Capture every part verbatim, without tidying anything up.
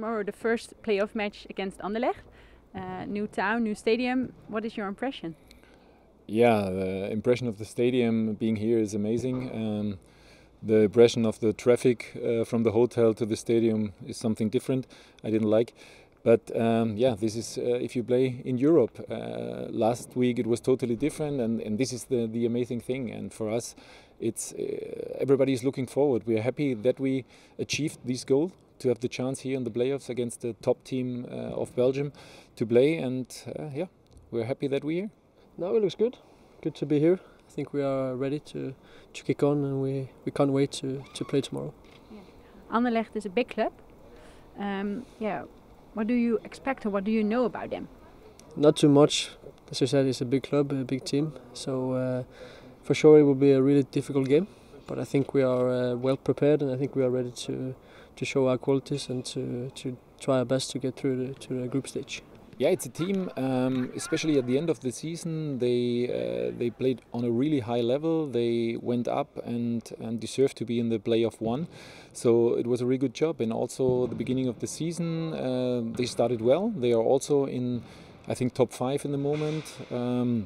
Tomorrow the first playoff match against Anderlecht. Uh, new town, new stadium. What is your impression? Yeah, the impression of the stadium being here is amazing. Um, the impression of the traffic uh, from the hotel to the stadium is something different. I didn't like. But um, yeah, this is uh, if you play in Europe. Uh, last week it was totally different, and, and this is the, the amazing thing. And for us, it's uh, everybody is looking forward. We are happy that we achieved this goal to have the chance here in the playoffs against the top team uh, of Belgium to play. And uh, yeah, we're happy that we're here. No, it looks good. Good to be here. I think we are ready to, to kick on, and we, we can't wait to, to play tomorrow. Yeah. Anderlecht is a big club. Um, yeah. What do you expect, or what do you know about them? Not too much. As you said, it's a big club, a big team. So uh, for sure it will be a really difficult game. But I think we are uh, well prepared, and I think we are ready to to show our qualities and to, to try our best to get through the, to the group stage. Yeah, it's a team, um, especially at the end of the season, they uh, they played on a really high level. They went up and, and deserved to be in the playoff one. So it was a really good job. And also the beginning of the season, uh, they started well. They are also in, I think, top five in the moment. Um,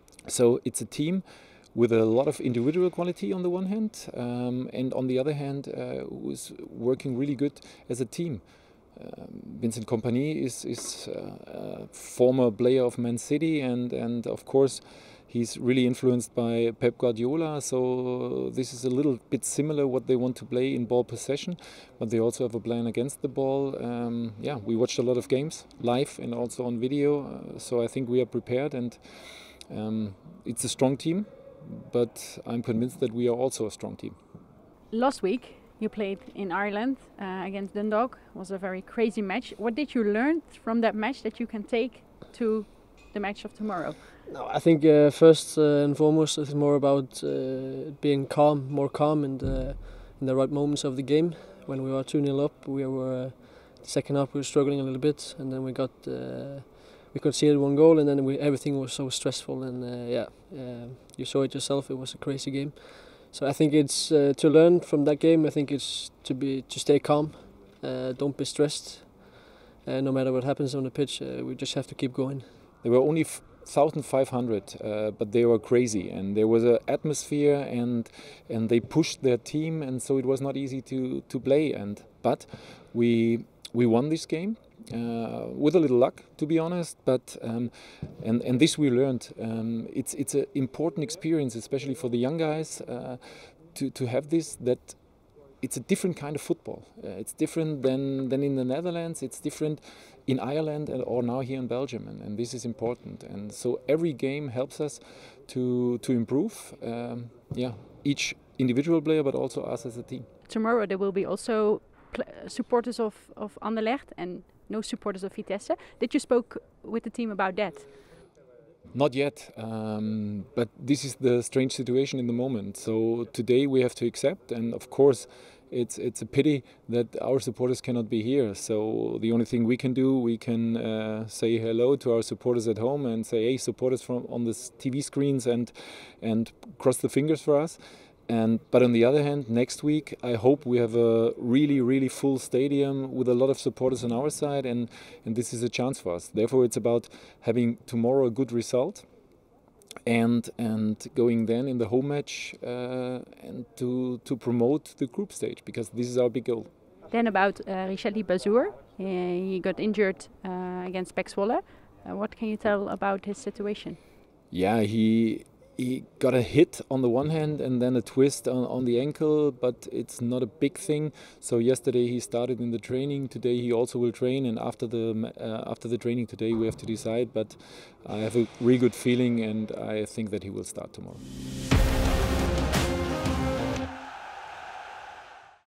so it's a team with a lot of individual quality on the one hand, um, and on the other hand, uh, who's working really good as a team. Uh, Vincent Kompany is, is uh, a former player of Man City, and, and of course he's really influenced by Pep Guardiola, so this is a little bit similar what they want to play in ball possession, but they also have a plan against the ball. Um, yeah, we watched a lot of games live and also on video, uh, so I think we are prepared, and um, it's a strong team, but I'm convinced that we are also a strong team. Last week you played in Ireland uh, against Dundalk. It was a very crazy match. What did you learn from that match that you can take to the match of tomorrow? No, I think uh, first uh, and foremost it's more about uh, being calm, more calm in the, in the right moments of the game. When we were two nil up, we were uh, second half we were struggling a little bit, and then we got uh, we conceded one goal, and then we, everything was so stressful, and uh, yeah, uh, you saw it yourself. It was a crazy game. So I think it's uh, to learn from that game. I think it's to be to stay calm, uh, don't be stressed. Uh, no matter what happens on the pitch, uh, we just have to keep going. There were only one thousand five hundred, uh, but they were crazy, and there was an atmosphere, and and they pushed their team, and so it was not easy to to play. And but we we won this game. Uh, with a little luck, to be honest, but um, and and this we learned. Um, it's it's an important experience, especially for the young guys, uh, to to have this. That it's a different kind of football. Uh, it's different than than in the Netherlands. It's different in Ireland and, or now here in Belgium, and, and this is important. And so every game helps us to to improve. Um, yeah, each individual player, but also us as a team. Tomorrow there will be also supporters of of Anderlecht and no supporters of Vitesse. Did you spoke with the team about that? Not yet, um, but this is the strange situation in the moment. So today we have to accept, and of course it's it's a pity that our supporters cannot be here. So the only thing we can do, we can uh, say hello to our supporters at home and say, hey, support us from on the T V screens, and and cross the fingers for us. And, but on the other hand, next week I hope we have a really, really full stadium with a lot of supporters on our side, and, and this is a chance for us. Therefore, it's about having tomorrow a good result, and and going then in the home match uh, and to to promote the group stage, because this is our big goal. Then about uh, Richelli Bazour, he, he got injured uh, against Pek Zwolle. Uh, what can you tell about his situation? Yeah, he. He got a hit on the one hand and then a twist on, on the ankle, but it's not a big thing. So yesterday he started in the training. Today he also will train, and after the uh, after the training today we have to decide. But I have a really good feeling, and I think that he will start tomorrow.